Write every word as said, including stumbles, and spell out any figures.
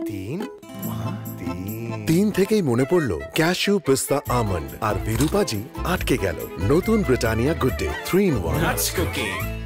তিন তিন তিন থেকেই মনে পড়ল ক্যাশিউ পিস্তা আমন্ড আর বিরুপাজি আটকে গেল। নতুন Britannia good day three in one.